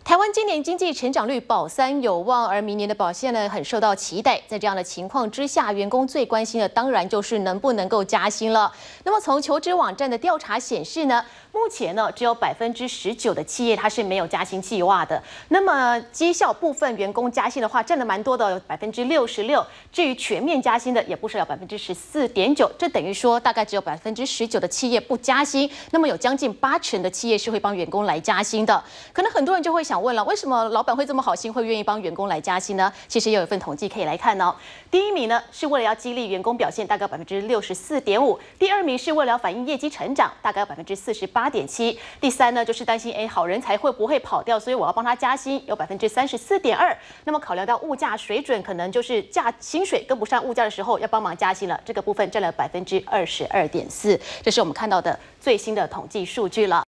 台湾今年经济成长率保三有望，而明年的表现呢很受到期待。在这样的情况之下，员工最关心的当然就是能不能够加薪了。那么从求职网站的调查显示呢，目前呢只有19%的企业它是没有加薪计划的。那么绩效部分员工加薪的话，占了蛮多的，有66%。至于全面加薪的，也不少，有14.9%。这等于说大概只有19%的企业不加薪。那么有将近80%的企业是会帮员工来加薪的。可能很多人就会想问了，为什么老板会这么好心，会愿意帮员工来加薪呢？其实也有一份统计可以来看哦。第一名呢是为了要激励员工表现，大概64.5%；第二名是为了要反映业绩成长，大概48.7%；第三呢就是担心好人才会不会跑掉，所以我要帮他加薪，有34.2%。那么考量到物价水准，可能就是薪水跟不上物价的时候，要帮忙加薪了，这个部分占了22.4%。这是我们看到的最新的统计数据了。